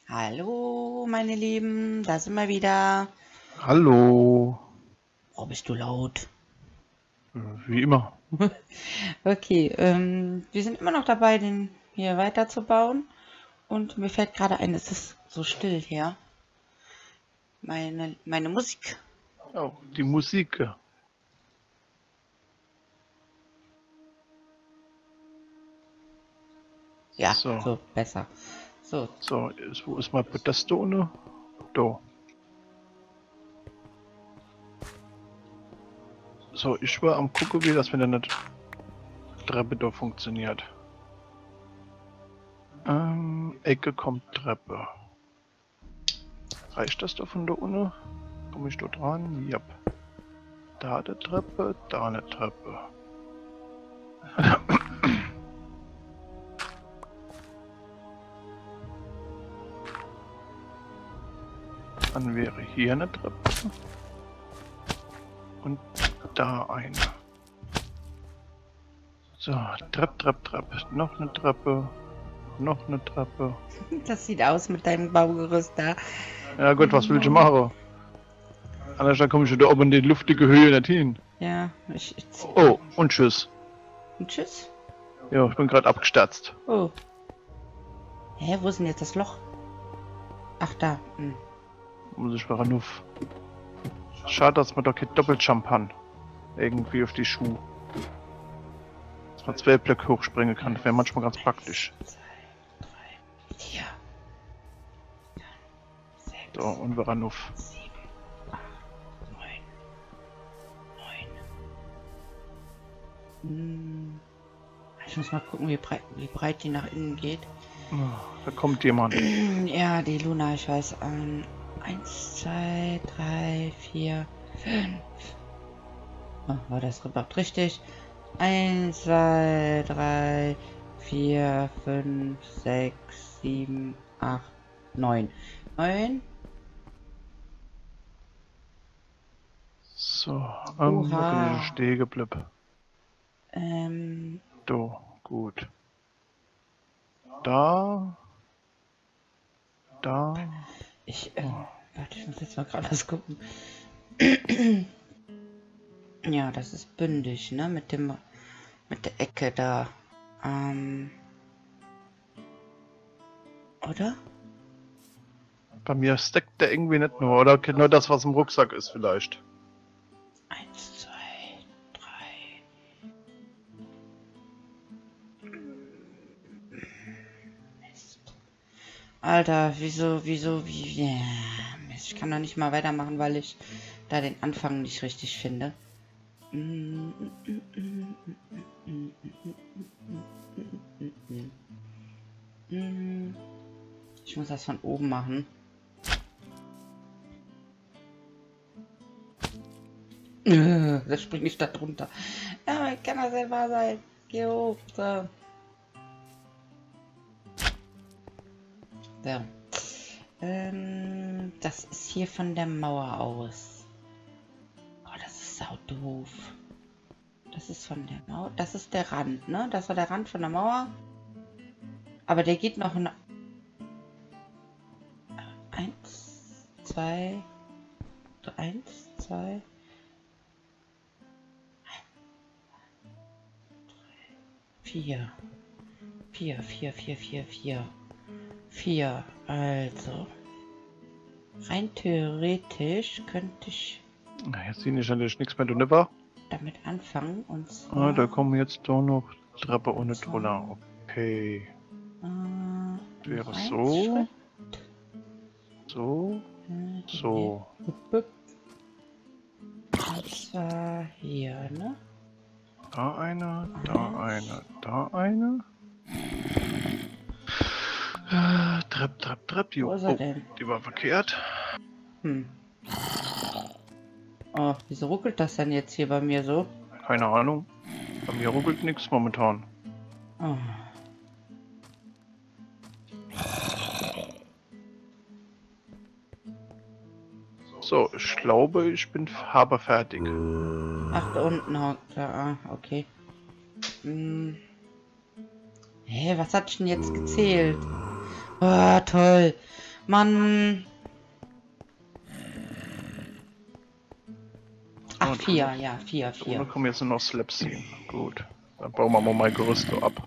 Hallo, meine Lieben, da sind wir wieder. Hallo. Oh, bist du laut? Wie immer. Okay, wir sind immer noch dabei, den hier weiterzubauen. Und mir fällt gerade ein, es ist so still hier. Meine Musik. Oh, die Musik. Ja, So, so, besser. So, wo ist mal das da ohne? Da. So, ich war am gucken, wie das mit der Treppe da funktioniert. Ecke kommt Treppe. Reicht das da von da unten? Komme ich da dran? Ja. Da eine Treppe, da eine Treppe. Dann wäre hier eine Treppe. Und da eine. So, Trepp. Noch eine Treppe. Noch eine Treppe. das sieht aus mit deinem Baugerüst da. Ja gut, was will ich machen? Anders komme ich da oben in die luftige Höhe nicht hin. Ja, Oh, und tschüss. und tschüss. Ja, ich bin gerade abgestürzt. Oh. Hä, wo ist denn jetzt das Loch? Ach, da. Muss ich mal auf. Schade, dass man doch kein Doppeljump haben. Irgendwie auf die Schuhe. Dass man 2 Blöcke hochspringen kann. Das wäre manchmal ganz praktisch. 2, 3, 4, 6, So, und wir ran auf. 7, 8, 9. Ich muss mal gucken, wie breit die nach innen geht. Oh, da kommt jemand. Ja, die Luna, ich weiß. 1, 2, 3, 4, 5. Oh, war das überhaupt richtig? 1, 2, 3, 4, 5, 6, 7, 8, 9. 9. So, da bin Oha. ich stehen geblieben. Da, gut. Da. Warte, ich muss jetzt mal gerade was gucken. Ja, das ist bündig, ne? Mit der Ecke da. Oder? Bei mir steckt der irgendwie nicht nur, oder nur das, was im Rucksack ist vielleicht. 1, 2, 3. Mist. Alter, wieso, wie. Mist, ich kann doch nicht mal weitermachen, weil ich da den Anfang nicht richtig finde. Ich muss das von oben machen. Das springe ich da drunter. Ja, kann das denn wahr sein? Geh hoch. So. So. Das ist hier von der Mauer aus. Oh, das ist sau doof. Das ist von der Mauer. Das ist der Rand, ne? Das war der Rand von der Mauer. Aber der geht noch in 1, 2, 1, 2, 4. 4. Also. Rein theoretisch könnte ich Na, jetzt sehe ich natürlich nichts mehr drüber. damit anfangen und zwar, Ah, da kommen jetzt doch noch Treppe ohne Troller. Okay. Wäre so. So. So. Und zwar hier, ne? Da eine, da eine, da eine. Trepp. Wo ist er denn? Die war verkehrt. Oh, wieso ruckelt das denn jetzt hier bei mir so? Keine Ahnung. Bei mir ruckelt nichts momentan. Oh. So, ich glaube, ich habe fertig. Ach, da unten hockt er. Ah, okay. Hä, was hat ich denn jetzt gezählt? Oh, toll. Mann. Ach, Und 4, ja, 4, Da 4. kommen jetzt nur noch Slabs hin. Gut. Dann bauen wir mal mein Gerüst so ab.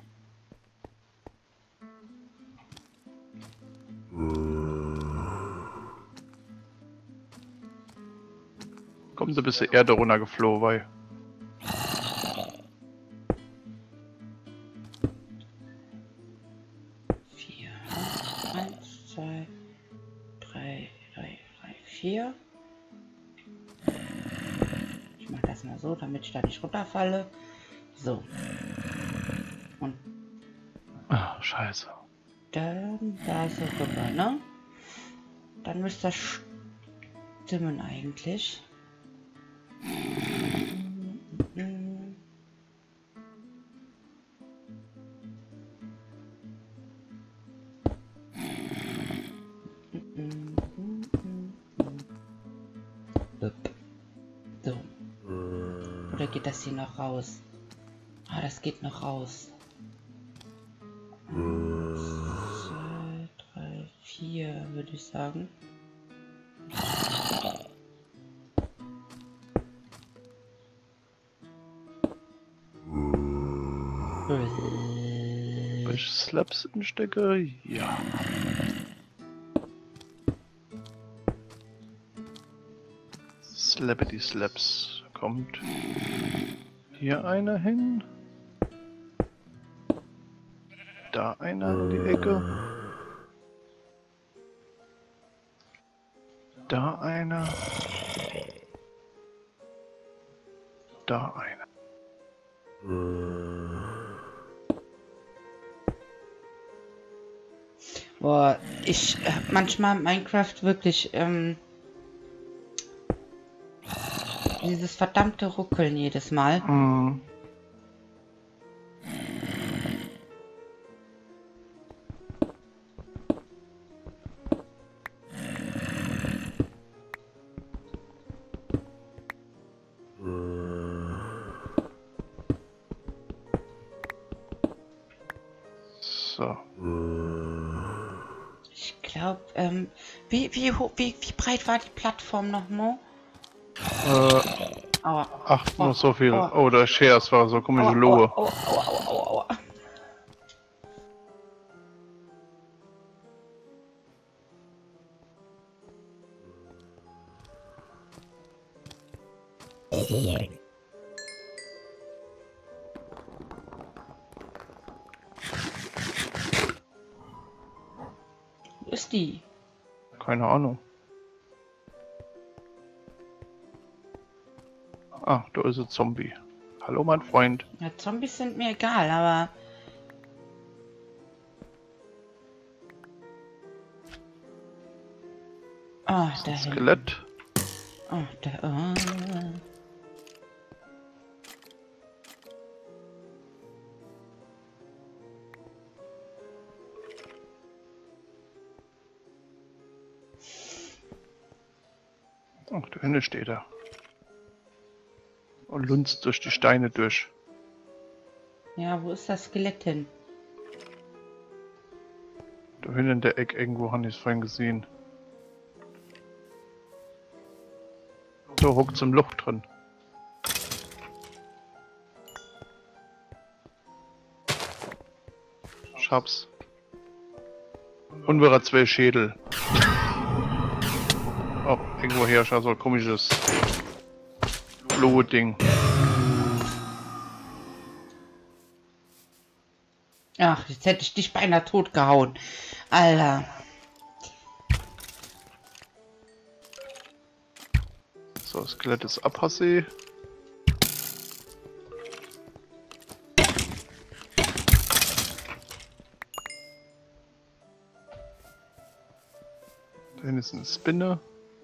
Kommen Sie bis zur Erde runtergeflogen, weil. Vier. 1, 2, 3, 4. Ich mache das mal so, damit ich da nicht runterfalle. So. Und Ah, scheiße. dann da so rüber, ne? Dann müsste das stimmen eigentlich. So. Oder geht das hier noch raus? Ah, das geht noch raus. 1, 2, 3, 4, würde ich sagen. Welche Slabs in Stecke? Ja. Slappity Slaps. Kommt hier einer hin. Da einer in die Ecke. Da einer. Da einer. Boah, ich manchmal Minecraft wirklich dieses verdammte Ruckeln jedes Mal. Mhm. So. Ich glaube, wie breit war die Plattform nochmal? Aua. Ach, Aua. nur so viel. Aua. Oh, der Shares war so komische Aua, Lohe. aua, aua, aua, aua, aua. Wo ist die? Keine Ahnung. Ah, da ist ein Zombie. Hallo, mein Freund. Ja, Zombies sind mir egal, aber... Ah, da hinten. Skelett. Oh, da... Ach, da hinten steht er. Und lunzt durch die Steine durch. Ja, wo ist das Skelett hin? Da hinten in der Ecke irgendwo habe ich es vorhin gesehen. Da hockt zum Loch drin. Ich hab's. Und wir haben 2 Schädel. Oh, irgendwo her so ein komisches blaue Ding. Ach, jetzt hätte ich dich beinahe tot gehauen. Alter. So, das Skelett ist abhassé. Da hinten ist eine Spinne.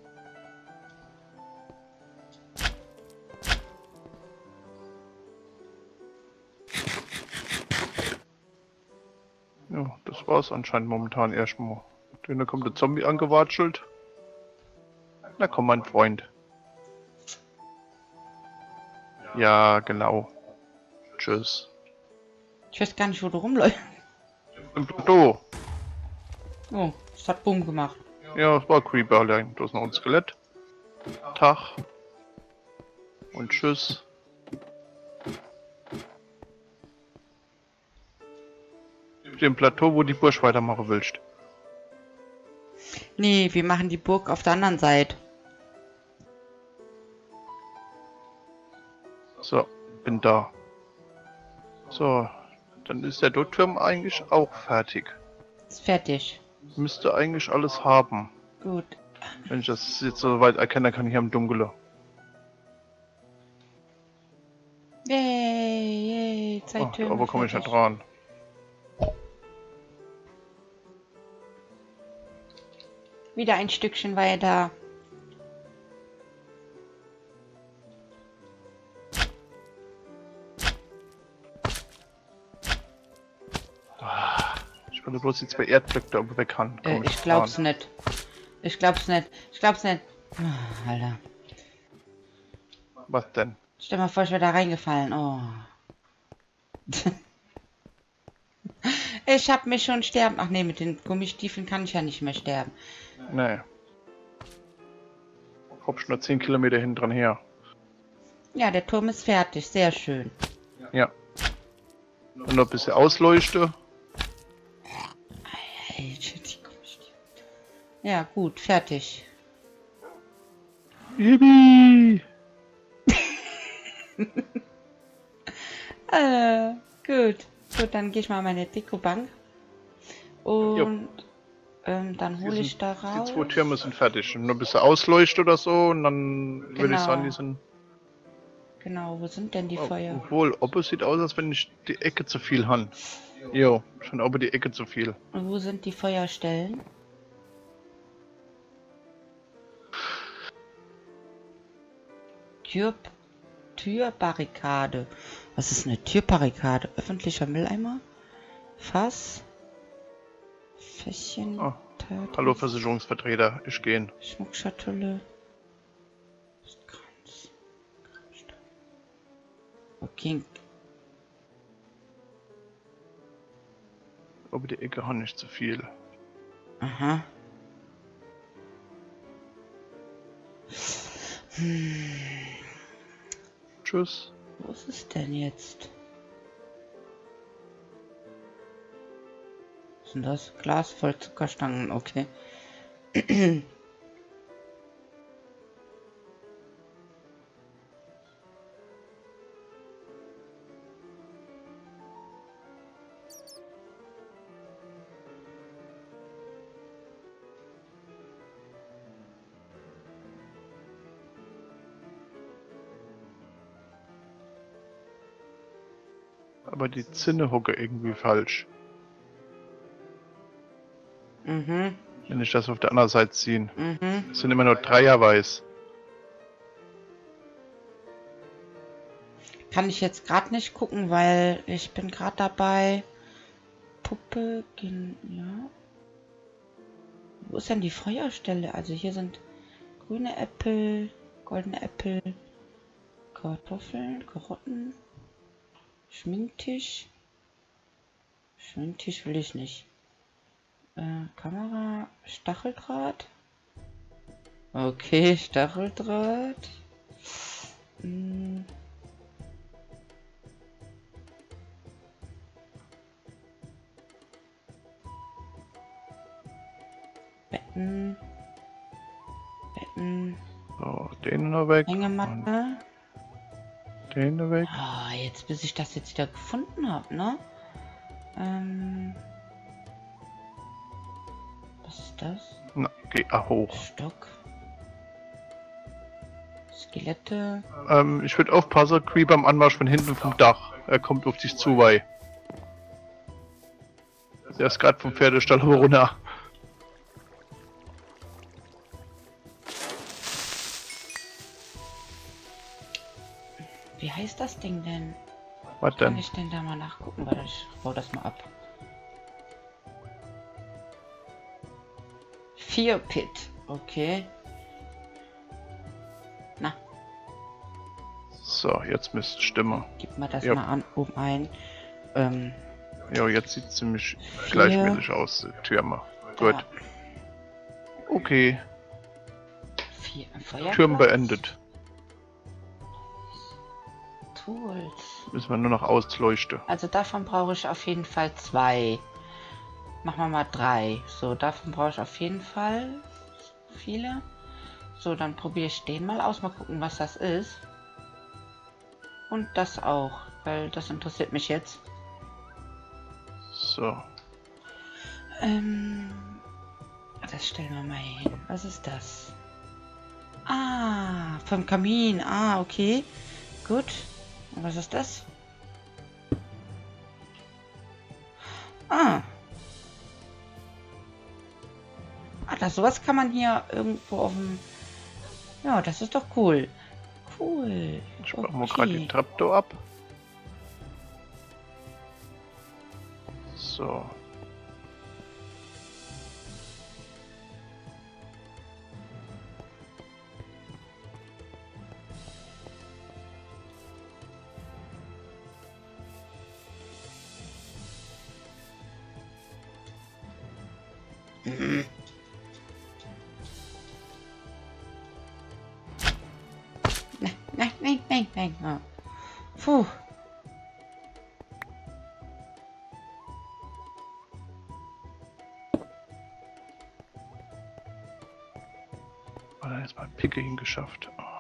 Ja, das war's anscheinend momentan erstmal. Da kommt der Zombie angewatschelt. Na komm, mein Freund. Ja, genau. Tschüss. Ich weiß gar nicht, wo du rumläufst. Im Plateau. Oh, es hat Bumm gemacht. Ja, es war Creeper allein. Da ist noch ein Skelett. Tag. Und tschüss. Auf dem Plateau, wo die Bursch weitermachen willst. Nee, wir machen die Burg auf der anderen Seite. So, bin da. So, dann ist der Turm eigentlich auch fertig. Ist fertig. Müsste eigentlich alles haben. Gut. Wenn ich das jetzt so weit erkenne, kann ich am Dunkeln. Yay, Ach, Zeittürme aber komme ich nicht fertig. dran. Wieder ein Stückchen weiter. Ich wollte bloß die 2 Erdblöcke da oben weg kann. Komm Ich glaub's nicht. Ich glaub's nicht. Ich glaub's nicht. Oh, Alter. Was denn? Stell mal vor, ich wäre da reingefallen. Oh. Ich hab mich schon sterben. Ach nee, mit den Gummistiefeln kann ich ja nicht mehr sterben. Nee. Hab schon nur 10 Kilometer hinten dran her. Ja, der Turm ist fertig. Sehr schön. Ja. Und noch ein bisschen ausleuchte. Alter, die Gummistiefel. Ja, gut, fertig. Yippie! Gut. Gut, dann gehe ich mal meine Dekobank. Und dann hole ich da raus. Die 2 Türme sind fertig. Nur ein bisschen ausleuchte oder so und dann würde ich Genau. sagen, die sind... Genau, wo sind denn die Feuer? Obwohl, es sieht aus, als wenn ich die Ecke zu viel habe. Jo, schon aber die Ecke zu viel. Und wo sind die Feuerstellen? Türbarrikade. Was ist eine Türbarrikade? Öffentlicher Mülleimer? Fass? Fässchen? Oh, Tat- hallo Versicherungsvertreter, ich gehe. Schmuckschatulle. Kranz. Okay. Aber die Ecke hat nicht zu viel. Aha. Tschüss. Wo ist es denn jetzt? Was sind das? Glas voll Zuckerstangen, okay. Aber die Zinne hocke irgendwie falsch. Mhm. Wenn ich das auf der anderen Seite ziehe. Mhm. Es sind immer nur Dreierweiß. Kann ich jetzt gerade nicht gucken, weil ich bin gerade dabei. Puppe, ja. Wo ist denn die Feuerstelle? Also hier sind grüne Äpfel, goldene Äpfel, Kartoffeln, Karotten, Schminktisch. Schminktisch will ich nicht. Kamera, Stacheldraht. Okay, Stacheldraht. Betten. So, den noch weg. Hängematte. Den noch weg. Ah, jetzt bis ich das jetzt wieder gefunden habe, ne? Was ist das? Na, geh hoch. Stock. Skelette. Ich würde aufpassen, Creeper am Anmarsch von hinten vom Dach. Er kommt auf dich zu, weil. Der ist gerade vom Pferdestall runter. Wie heißt das Ding denn? Was Kann denn? ich denn da mal nachgucken? Warte, ich baue das mal ab. 4 Pit. Okay. Na, So, jetzt müsste stimmen. gib mal das Ja. mal an, oben ein. Ja, jetzt sieht ziemlich 4. gleichmäßig aus, die Türme. Gut. Okay. Feuerplatz? Türm beendet. Tools. Müssen wir nur noch ausleuchten. Also davon brauche ich auf jeden Fall 2. Machen wir mal 3. So, davon brauche ich auf jeden Fall viele. So, dann probiere ich den mal aus. Mal gucken, was das ist. Und das auch, weil das interessiert mich jetzt. So. Das stellen wir mal hin. Was ist das? Ah, vom Kamin. Ah, okay. Gut. Und was ist das? Ah. Ah, sowas kann man hier irgendwo auf dem... Ja, das ist doch cool. Cool. Ich mache mal gerade die Trapdoor ab. So. Nein. Ah. Puh. Oder jetzt mal Picke hingeschafft. Oh.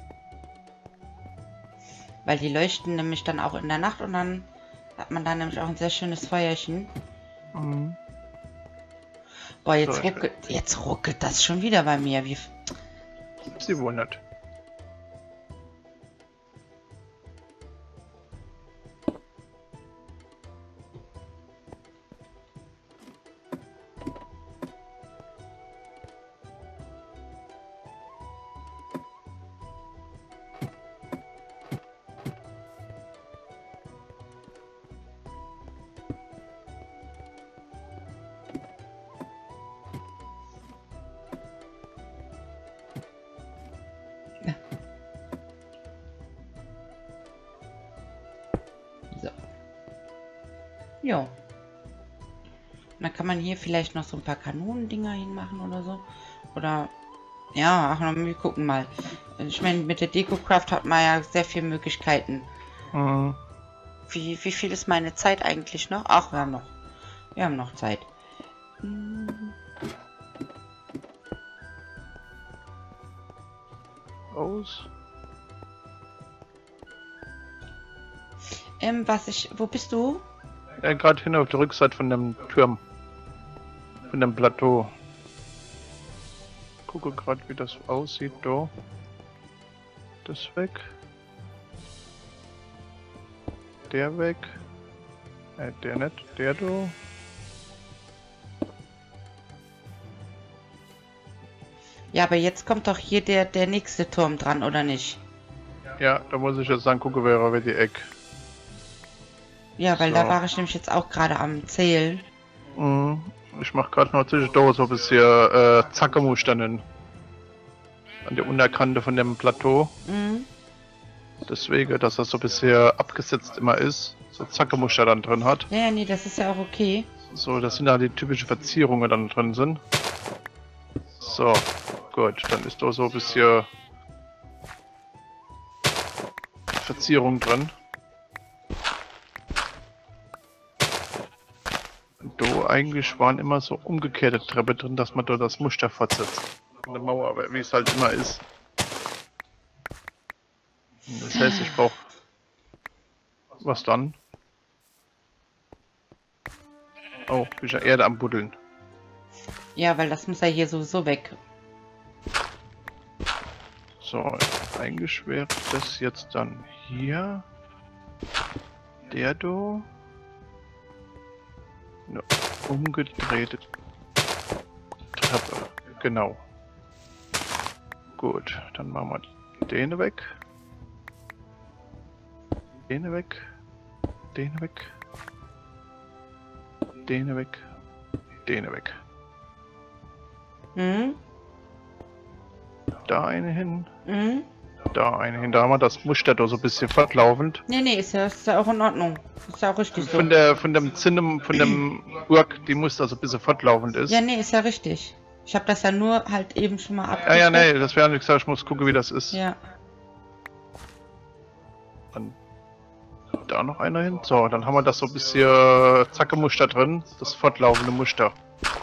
Weil die leuchten nämlich dann auch in der Nacht und dann hat man da nämlich auch ein sehr schönes Feuerchen. Mhm. Boah, jetzt ruckelt das schon wieder bei mir. Wie... Sie wohl nicht. Jo. Dann kann man hier vielleicht noch so ein paar Kanonendinger hinmachen oder so. Oder, ja, ach, wir gucken mal. Ich meine, mit der Deko-Craft hat man ja sehr viele Möglichkeiten. Mhm. Wie viel ist meine Zeit eigentlich noch? Ach, wir haben noch Zeit. Aus. Wo bist du? Ja, gerade hin auf der Rückseite von dem Turm. Von dem Plateau. Gucke gerade, wie das aussieht, da. Das weg. Der weg. Der nicht. Der da. Ja, aber jetzt kommt doch hier der nächste Turm dran, oder nicht? Ja, da muss ich jetzt sagen, gucke, wer die Eck. Ja, weil So. da war ich nämlich jetzt auch gerade am Zählen. Mhm. Ich mach gerade noch zwischendurch so ein bisschen Zackermuster an der Unterkante von dem Plateau. Mhm. Deswegen, dass das so ein bisschen abgesetzt immer ist. So Zackermuster dann drin hat. Ja, nee, das ist ja auch okay. So, das sind da die typischen Verzierungen dann drin sind. So, gut, dann ist da so ein bisschen Verzierung drin. Und da eigentlich waren immer so umgekehrte Treppe drin, dass man da das Muster fortsetzt. An der Mauer, aber wie es halt immer ist. Und das heißt, ich brauche... Was dann? Oh, bin ich ja Erde am Buddeln. Ja, weil das muss ja hier sowieso weg. So, eigentlich wäre das jetzt dann hier. Der da. Eine umgedrehte Treppe. Genau. Gut, dann machen wir den weg. Den weg. Den weg. Den weg. Den weg. Mhm. Da eine hin. Mhm. Da eine hin. Da haben wir das Muster da so ein bisschen fortlaufend. Nee, ist ja auch in Ordnung. Ist ja auch richtig so. Von dem Zinnem, von dem Urk, die Muster so ein bisschen fortlaufend ist. Ja, nee, ist ja richtig. Ich habe das ja nur halt eben schon mal Ja, abgecheckt. ja, nee, das wäre nicht gesagt, ich muss gucken, wie das ist. Ja. Dann da noch einer hin. So, dann haben wir das so ein bisschen Zacke-Muster drin. Das fortlaufende Muster.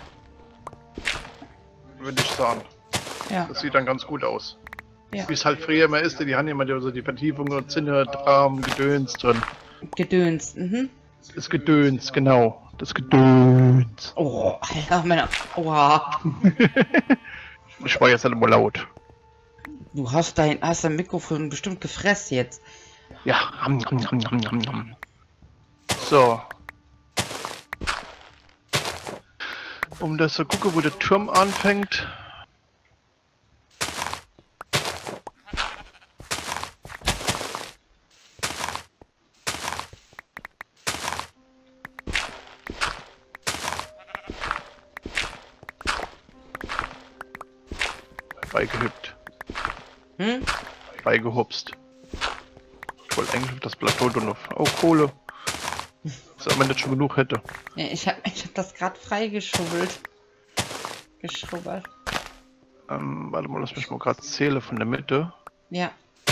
Würde ich sagen. Ja. Das sieht dann ganz gut aus. Ja. Wie es halt früher immer ist, die haben immer so die Vertiefungen, Zinne, Dramen, Gedöns drin. Gedöns. Mhm. Das Gedöns, genau. Das Gedöns. Oh, Alter, Männer. Oha. Ich war jetzt halt immer laut. Du hast dein Mikrofon bestimmt gefressen jetzt. Ja. So. Um das zu gucken, wo der Turm anfängt. Beigehüpft. Hm? Beigehupst. Ich wollte eigentlich auf das Plateau tun auf. Oh, Kohle. Dass man nicht schon genug hätte. Ja, ich hab das gerade freigeschubbelt. Geschrubbert. Warte mal, lass mich mal gerade zählen von der Mitte. Ja.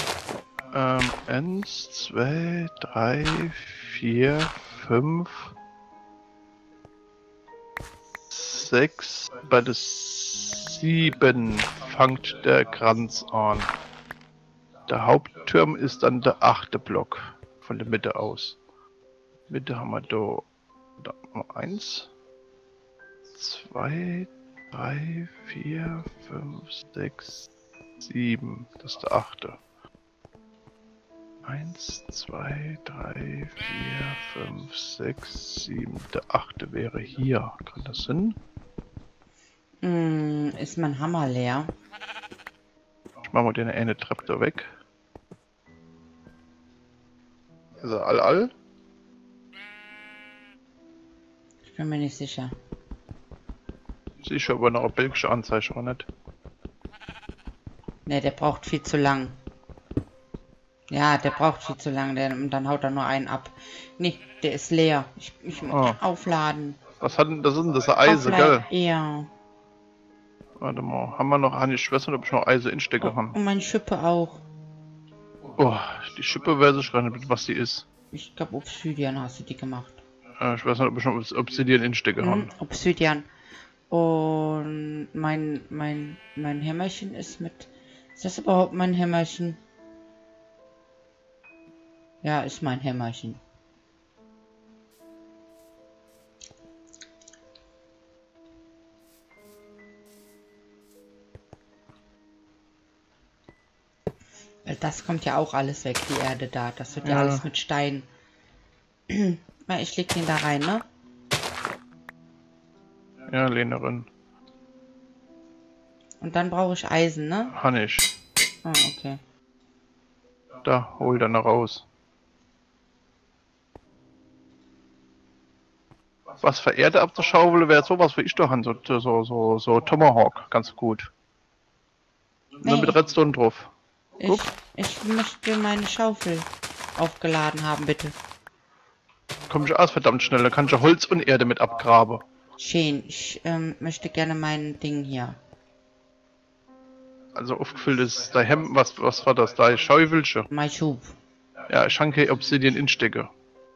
1, 2, 3, 4, 5, 6. Bei der 7 fängt der Kranz an. Der Hauptturm ist dann der 8. Block von der Mitte aus. Mitte haben wir da 1, 2, 3, 4, 5, 6, 7. Das ist der 8. 1, 2, 3, 4, 5, 6, 7. Der 8. wäre hier. Kann das Sinn? Ist mein Hammer leer? Ich mache mal den eine Treppe da weg. Ist er all? Ich bin mir nicht sicher. Sicher, aber noch eine belgische Anzeige, oder nicht? Ne, der braucht viel zu lang. Ja, der braucht viel zu lang, dann haut er nur einen ab. Nee, der ist leer. Ich muss aufladen. Was hat denn das? Ist das Eise, gell? Ja. Warte mal, haben wir noch eine Schwester, ob ich noch Eise instecke haben? Und meine Schippe auch. Oh, die Schippe weiß ich gar nicht, was die ist. Ich glaube, Obsidian hast du die gemacht. Ich weiß nicht, ob ich noch Obsidian instecke haben. Obsidian. Und mein Hämmerchen ist mit... Ist das überhaupt mein Hämmerchen? Ja, ist mein Hämmerchen. Weil das kommt ja auch alles weg, die Erde da. Das wird ja alles mit Stein. Ich leg den da rein, ne? Ja, Lehnerin. Und dann brauche ich Eisen, ne? Hannisch. Ah, okay. Da, hol dann noch raus. Was für Erde abzuschaufeln wäre sowas wie ich doch an, so Tomahawk, ganz gut. Nur mit Redstone drauf. Ich möchte meine Schaufel aufgeladen haben, bitte. Komm ich aus verdammt schnell, da kann ich ja Holz und Erde mit abgraben. Schön, ich möchte gerne mein Ding hier. Also aufgefüllt ist dein Hemd, was war das? Dein Schaufelchen? Mein Schub. Ja, ich habe Obsidian instecke.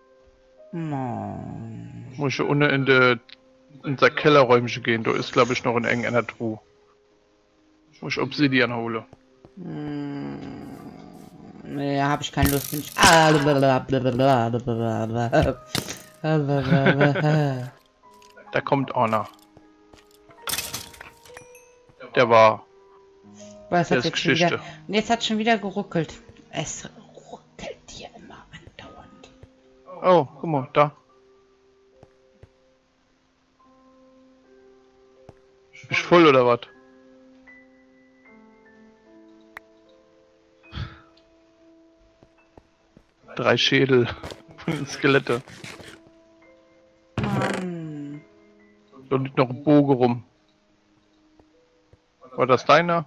Mann. Muss ich unten in der Kellerräumchen gehen, da ist glaube ich noch ein eng in der Truhe. Muss ich Obsidian holen. Ja, habe ich keine Lust. Bin ich... Da kommt einer. Der war. Was Der hat ist jetzt schon Geschichte. wieder... Und jetzt hat schon wieder geruckelt. Es ruckelt hier immer andauernd. Oh, guck mal, da. Bist voll oder was? Drei Schädel von den Skelette. Mann. Da liegt noch ein Bogen rum. War das deiner?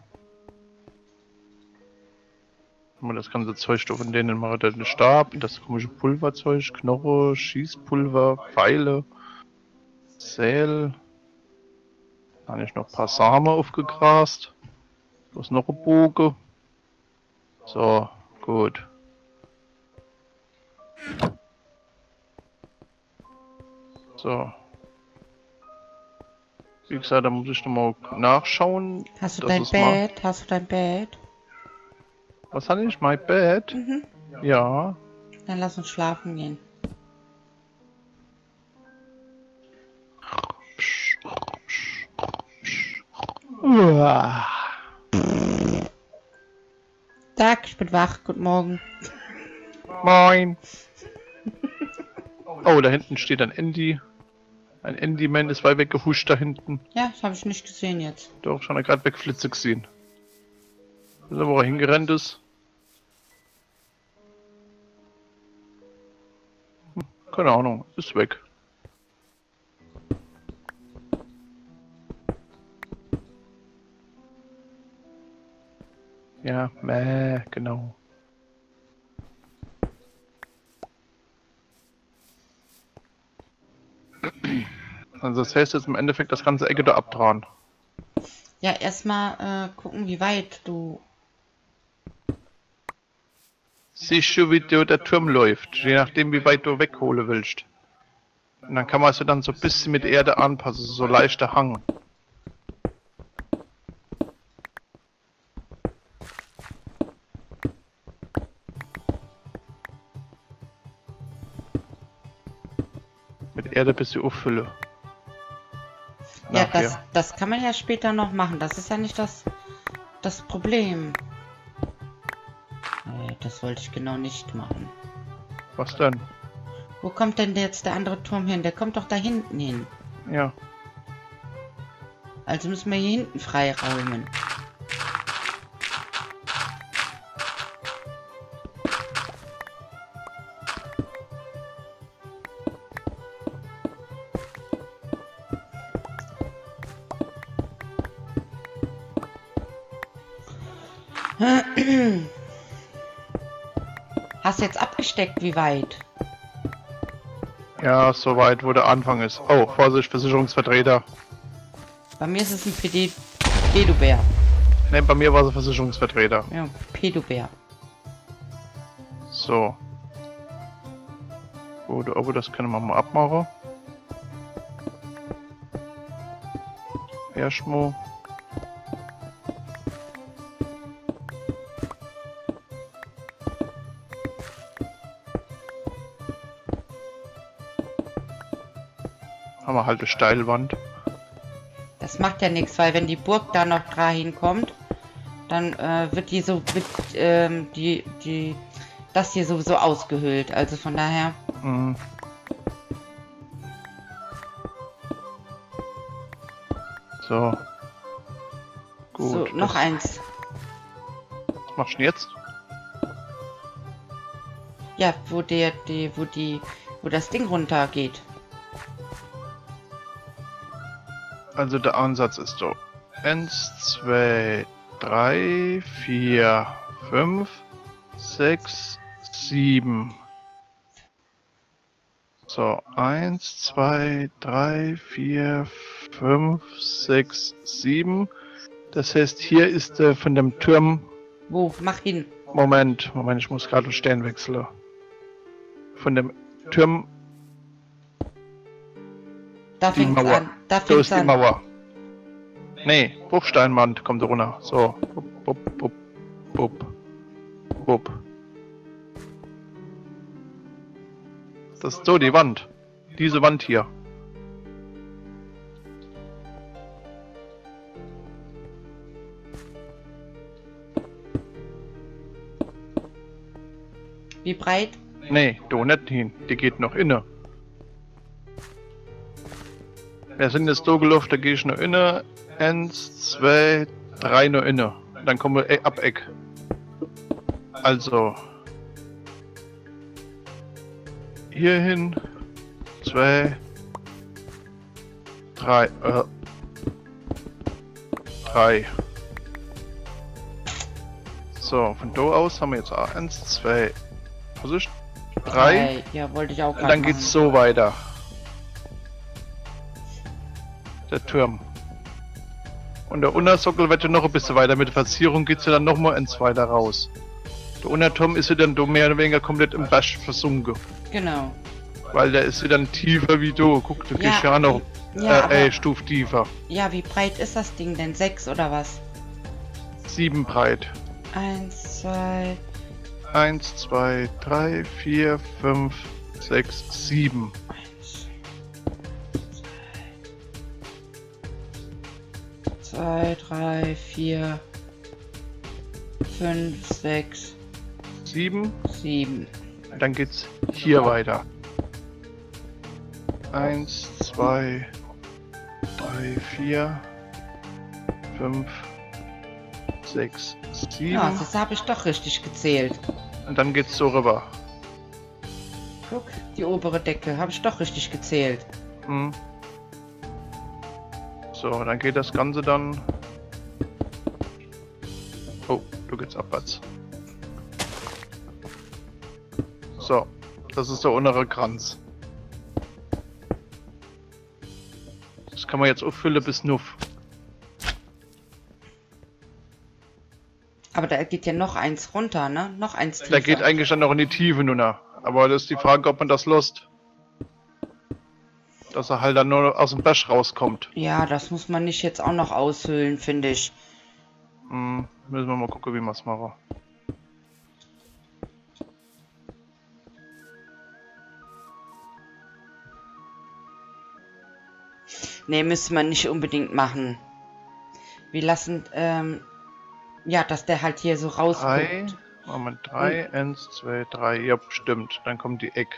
Das ganze Zeug da von denen macht den Stab, das komische Pulverzeug, Knochen, Schießpulver, Pfeile, Säl. Dann habe ich noch ein paar Samen aufgegrast. Da ist noch ein Bogen. So, gut. So. Wie gesagt, da muss ich nochmal nachschauen. Hast du dein Bett? Hast du dein Bett? Was hatte ich? Mein Bett? Mhm. Ja. Dann lass uns schlafen gehen. Uah. Tag, ich bin wach. Guten Morgen. Moin. Oh, da hinten steht ein Andy. Ein Andy-Man ist weit weggehuscht da hinten. Ja, das habe ich nicht gesehen jetzt. Doch, schon gerade wegflitze gesehen. Ist aber, wo er hingerannt ist. Keine Ahnung, ist weg. Ja, genau. Also das heißt jetzt im Endeffekt das ganze Ecke da abtragen. Ja, erstmal gucken, wie weit du... Siehst du, wie der Turm läuft, je nachdem wie weit du wegholen willst. Und dann kann man es dann so ein bisschen mit Erde anpassen, so leichter Hang. Mit Erde ein bisschen auffüllen. Ja, Nachher. das kann man ja später noch machen. Das ist ja nicht das Problem. Nee, das wollte ich genau nicht machen. Was denn? Wo kommt denn jetzt der andere Turm hin? Der kommt doch da hinten hin. Ja. Also müssen wir hier hinten freiräumen. Hast du jetzt abgesteckt, wie weit? Ja, so weit, wo der Anfang ist. Oh, Vorsicht, Versicherungsvertreter. Bei mir ist es ein Pedobär. Ne, bei mir war es Versicherungsvertreter. Ja, Pedobär. So. Gut, aber das können wir mal abmachen. Erstmal. Haben wir halt eine Steilwand. Das macht ja nichts, weil wenn die Burg da noch hinkommt, dann wird die so das hier sowieso ausgehöhlt. Also von daher. Mhm. So. Gut. So, noch eins. Was machst du denn jetzt? Ja, wo das Ding runtergeht. Also der Ansatz ist so. 1, 2, 3, 4, 5, 6, 7. So, 1, 2, 3, 4, 5, 6, 7. Das heißt, hier ist von dem Turm... Wo? Mach hin. Moment, ich muss gerade den Stern wechseln. Von dem Turm... Da Die fängt's Mauer. an. Da So fängt's ist die an. Mauer. Nee, Bruchsteinwand kommt runter. So. Bup, bup, bup, bup, bup. Das ist so die Wand. Diese Wand hier. Wie breit? Nee, do nicht hin. Die geht noch inne. Wir sind jetzt so gelaufen, da gehe ich noch inne. 1, 2, 3 noch inne. Dann kommen wir ab Eck. Also. Hier hin. 2, 3. 3. So, von da aus haben wir jetzt 1, 2, Vorsicht, 3. Ja, wollte ich auch Und gerade dann machen. geht's so weiter. Der Turm. Und der Untersockel wird ja noch ein bisschen weiter. Mit Verzierung geht es ja dann nochmal ins weiter raus. Der Unterturm ist ja dann mehr oder weniger komplett im Bach versunken. Genau. Weil der ist ja dann tiefer wie du. Guck, du gehst ja auch noch Stufe tiefer. Ja, wie breit ist das Ding denn? 6 oder was? 7 breit. 1, 2... 1, 2, 3, 4, 5, 6, 7. 2, 3, 4, 5, 6, 7. 7. Dann geht's hier weiter. 1, 2, 3, 4, 5, 6, 7. Ja, das habe ich doch richtig gezählt. Und dann geht's so rüber. Guck, die obere Decke habe ich doch richtig gezählt. Hm. So, dann geht das Ganze dann... Oh, du geht's abwärts. So, das ist der untere Kranz. Das kann man jetzt auffüllen bis Nuff. Aber da geht ja noch eins runter, ne? Noch eins tiefer. Da geht eigentlich dann noch in die Tiefe nur noch. Aber das ist die Frage, ob man das lost. Dass er halt dann nur aus dem Bach rauskommt. Ja, das muss man nicht jetzt auch noch aushöhlen, finde ich. Hm, müssen wir mal gucken, wie wir es machen. Ne, müsste man nicht unbedingt machen. Wir lassen, ja, dass der halt hier so rauskommt. 3, 1, 2, 3, ja, stimmt. Dann kommt die Eck.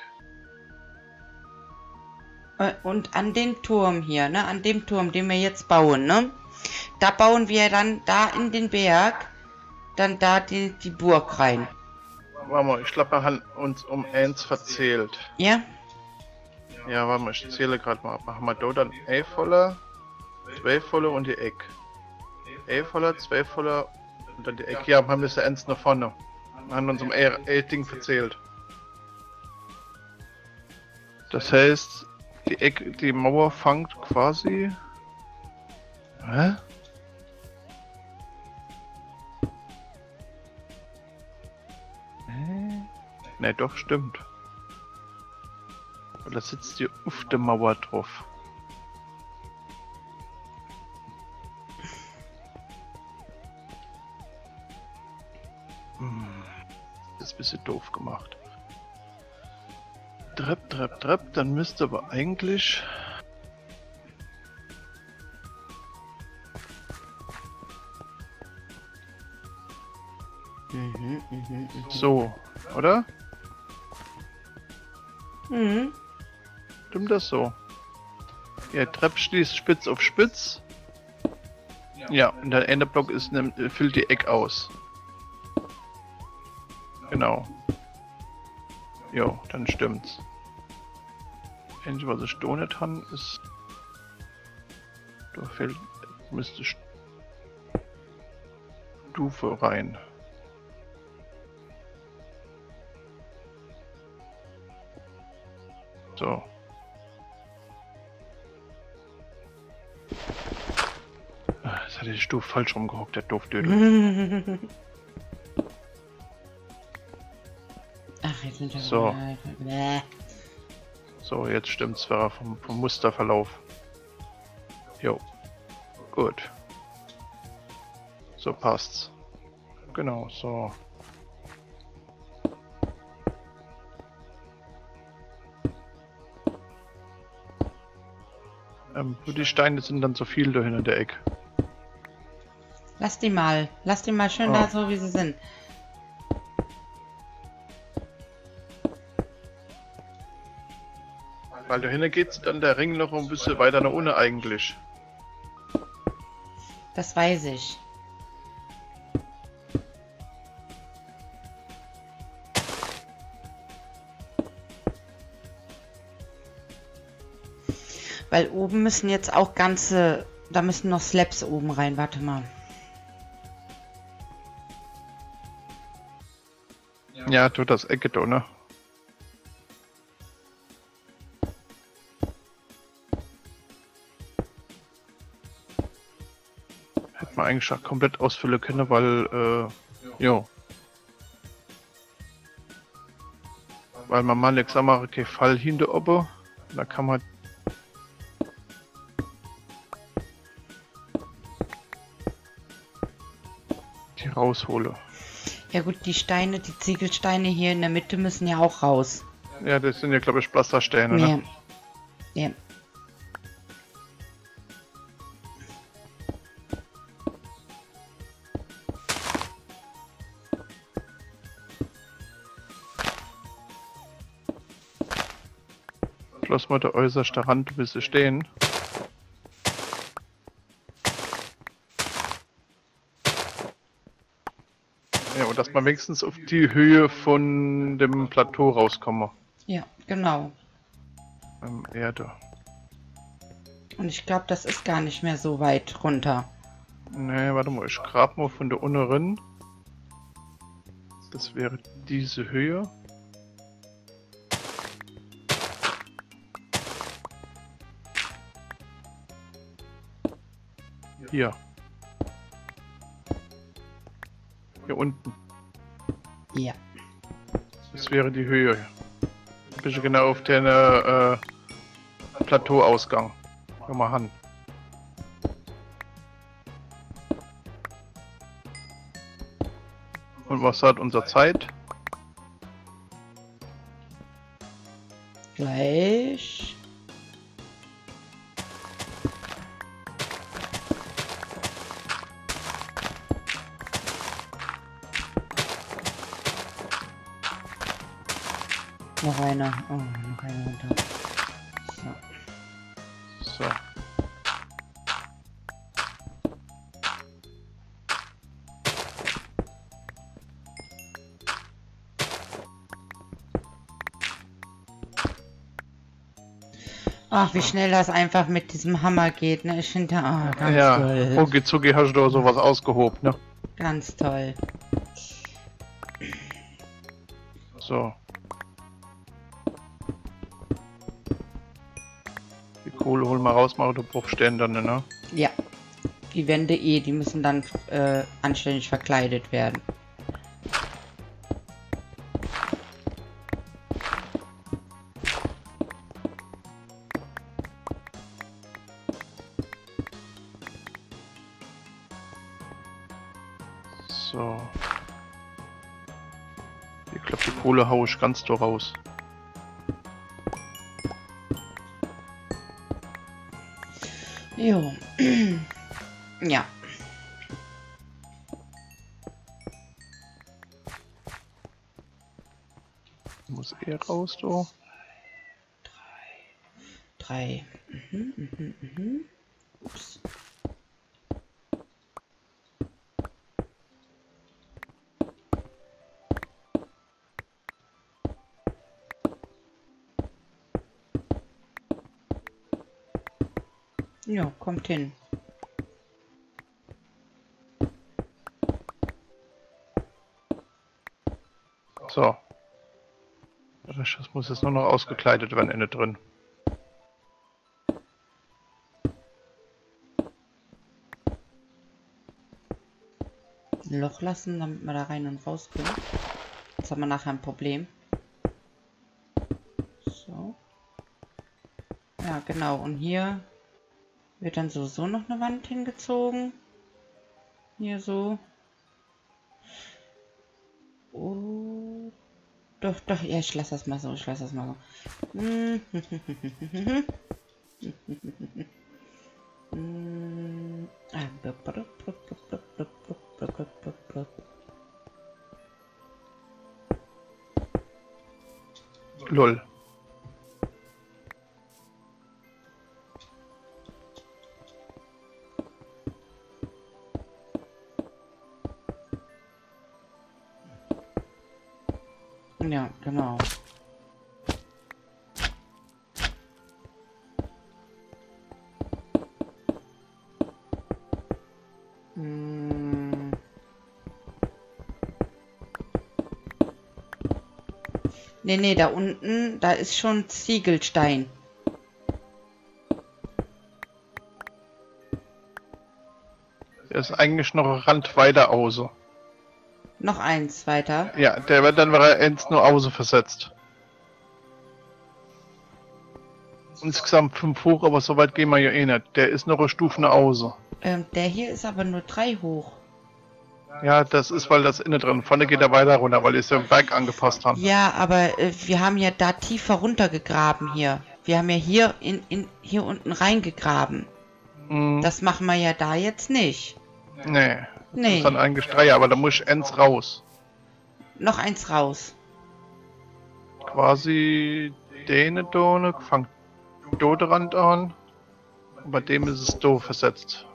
Und an den Turm hier, ne? An dem Turm, den wir jetzt bauen, ne? Da bauen wir dann da in den Berg, dann da die Burg rein. Warte mal, ich glaube, wir haben uns um 1 verzählt. Ja? Ja, warte mal, ich zähle gerade mal. Machen wir da dann 11 voller, 12 voller und die Eck. 11 voller, 12 voller und dann die Eck. Ja, wir haben das ja 1 nach vorne. Wir haben uns um 11 Ding verzählt. Das heißt, die Eck, die Mauer fängt quasi... Hä? Ne, doch, stimmt. Oder sitzt die auf der Mauer drauf? Das ist ein bisschen doof gemacht. Trepp, dann müsste aber eigentlich... So, oder? Mhm. Stimmt das so? Ja, Trepp schließt Spitz auf Spitz. Ja, und der Endeblock ist, füllt die Eck aus. Genau. Jo, dann stimmt's. Endlich, was ich da nicht habe, ist... Da fehlt... müsste Stufe rein. So. Jetzt hatte ich die Stufe falsch rumgehockt, der Doofdödel. Ach, jetzt sind wir So. Bäh. So, jetzt stimmt's vom Musterverlauf. Jo. Gut. So passt's. Genau, so. Die Steine sind dann zu viel da hinter der Ecke. Lass die mal schön da so, wie sie sind. Weil dahinter geht's dann der Ring noch ein bisschen weiter nach unten eigentlich. Das weiß ich. Weil oben müssen jetzt auch ganze... Da müssen noch Slabs oben rein. Warte mal. Ja, tut das Ecke da, ne? man eigentlich auch komplett ausfüllen können, weil, jo. Weil man mal jetzt einmal keinen Fall hinter oben, da kann man die rausholen. Ja gut, die Steine, die Ziegelsteine hier in der Mitte müssen ja auch raus. Ja, das sind ja, glaube ich, Pflastersteine, ne? Ja. Ja. Lass mal der äußerste Rand ein bisschen stehen. Ja, und dass man wenigstens auf die Höhe von dem Plateau rauskommen. Ja, genau. Erde. Und ich glaube, das ist gar nicht mehr so weit runter. Ne, warte mal, ich grab mal von der unteren. Das wäre diese Höhe. Hier. Hier unten. Ja. Das wäre die Höhe. Ein bisschen genau auf den Plateauausgang. Komm mal an. Und was hat unsere Zeit? Gleich. Noch einer. Oh, noch einer runter. So. So. Ach, wie schnell das einfach mit diesem Hammer geht, ne? Ich finde, ganz Ja, toll. rucki zucki hast du da sowas ausgehoben, ne? Ganz toll. So. Die Kohle holen wir raus, machen du Bruchstände, ne? Ja. Die Wände die müssen dann anständig verkleidet werden. So. Ich glaube, die Kohle hau ich ganz da raus. Jo. Ja. Muss raus, du. Drei. Ups. Ja, kommt hin. So. Das muss jetzt nur noch ausgekleidet werden, innen drin. Ein Loch lassen, damit wir da rein und raus können. Jetzt haben wir nachher ein Problem. So. Ja, genau. Und hier wird dann sowieso noch eine Wand hingezogen. Hier so. Oh. Doch, doch. Ja, ich lasse das mal so. Ich lasse das mal so. Lol. Ja, genau. Nee, nee, da unten, da ist schon Ziegelstein. Der ist eigentlich noch ein Rand weiter außen. Noch eins weiter. Ja, der wird dann ins nur außen versetzt. Insgesamt 5 hoch, aber so weit gehen wir ja eh nicht. Der ist noch eine Stufe nach außen. Der hier ist aber nur 3 hoch. Ja, das ist, weil das innen drin. Vorne geht er weiter runter, weil die es ja im Berg angepasst haben. Ja, aber wir haben ja da tiefer runtergegraben hier. Wir haben ja hier hier unten reingegraben. Mhm. Das machen wir ja da jetzt nicht. Nee. Das Nee. ist dann eigentlich 3, aber da muss ich ends raus. Noch eins raus. Quasi den Done, fangt Doderand an. Und bei dem ist es do versetzt.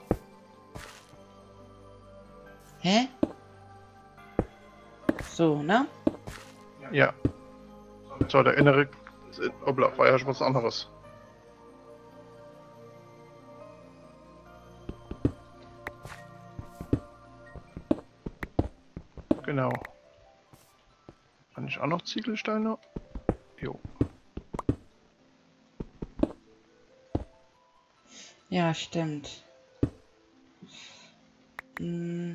Hä? So, ne? Ja. So, der innere. Obla, war ja schon was anderes. Genau. Kann ich auch noch Ziegelsteine? Jo. Ja, stimmt. Hm.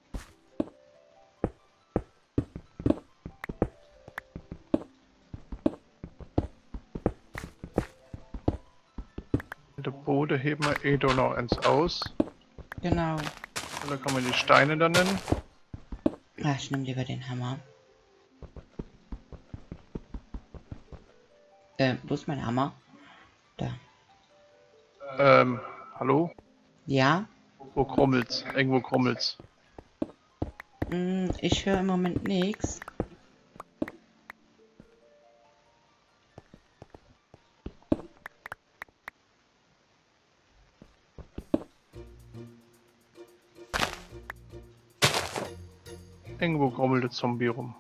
Mit der Bode heben wir eh da noch eins aus. Genau. Und dann kann man die Steine dann nennen. Ah, ich nehme lieber den Hammer. Wo ist mein Hammer? Da. Hallo? Ja? Wo krummelt's? Irgendwo krummelt's. Ich höre im Moment nichts. Irgendwo krummelt der Zombie rum.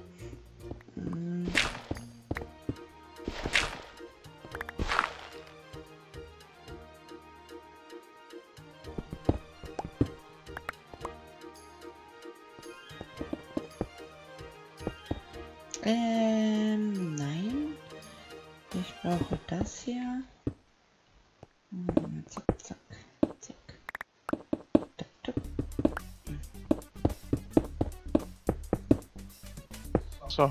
Nein. Ich brauche das hier. Zack, zack, zack. Tup, tup. So.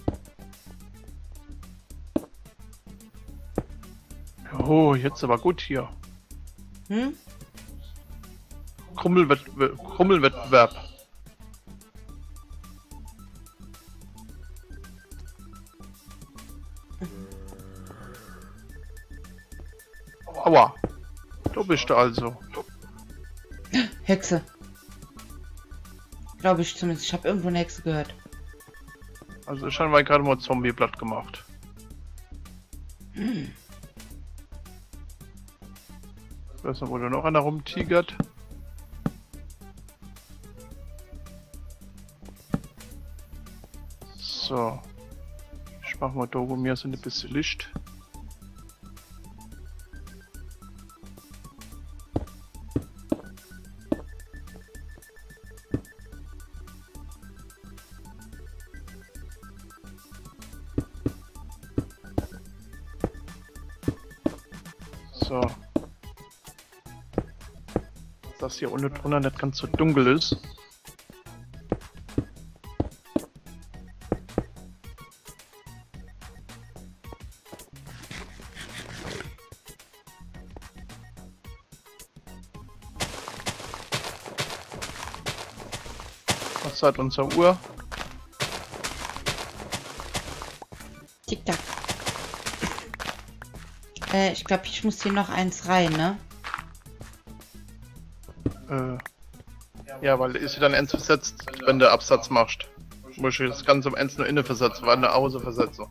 Oh, jetzt aber gut hier. Hm? Krummelwettbewerb. Aua. Du bist du also. Hexe. Glaube ich zumindest. Ich habe irgendwo eine Hexe gehört. Also scheinbar gerade mal Zombie platt gemacht. Hm. Ich weiß nicht, wo da noch einer rumtigert. So. Ich mach mal da, wo mir so ein bisschen Licht. So. Dass hier unten drunter nicht ganz so dunkel ist. Was hat unsere Uhr? Tick-Tack. Ich glaube, ich muss hier noch eins rein, ne? Ja, weil ist sie dann ends versetzt, wenn du Absatz machst. Muss ich das Ganze am Ende nur innen versetzen, weil eine Außen versetze.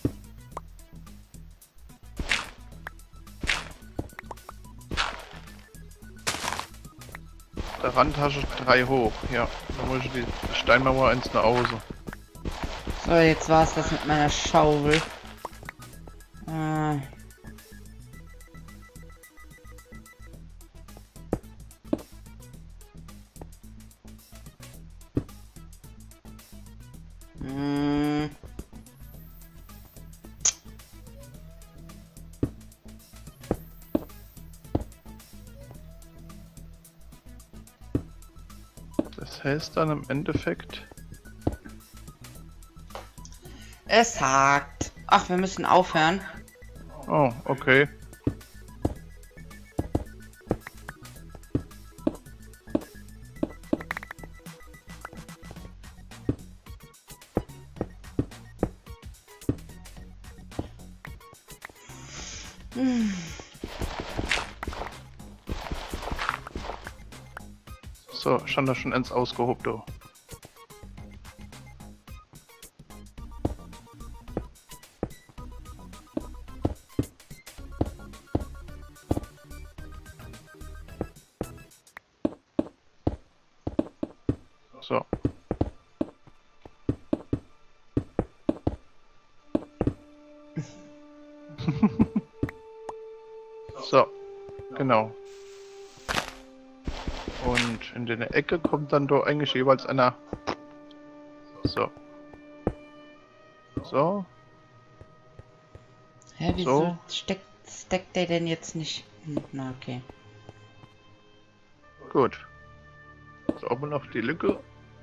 Der Randtasche 3 hoch, ja. Dann muss ich die Steinmauer ins nach Außen. So, jetzt war es das mit meiner Schaufel. Hm. Das heißt dann im Endeffekt... Es hakt. Ach, wir müssen aufhören. Oh, okay. So, stand da schon ends ausgehoben, du. So. So, genau. Und in der Ecke kommt dann doch eigentlich jeweils einer. So. So. Hä, wieso So. steckt der denn jetzt nicht? Na, okay. Gut. Sauber noch die Lücke.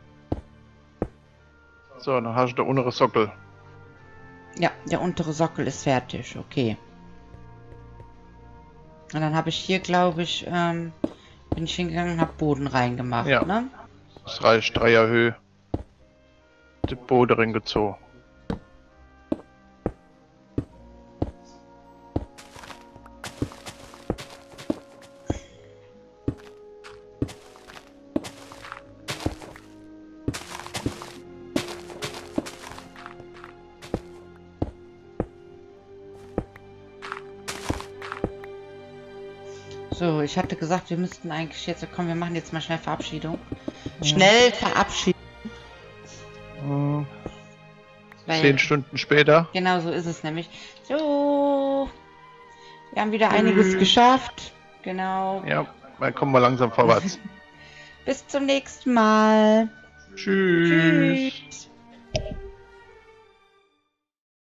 So, dann hast du der untere Sockel. Ja, der untere Sockel ist fertig, okay. Und dann habe ich hier, glaube ich, bin ich hingegangen und habe Boden reingemacht, Ja. ne? Das reicht, Dreierhöhe. Die Boden reingezogen. So, ich hatte gesagt, wir müssten eigentlich jetzt, komm, wir machen jetzt mal schnell Verabschiedung. Schnell verabschieden. Hm, Weil, 10 Stunden später. genau so ist es nämlich. So, wir haben wieder einiges geschafft. Genau. Ja, dann kommen wir langsam vorwärts. Bis zum nächsten Mal. Tschüss. Tschüss.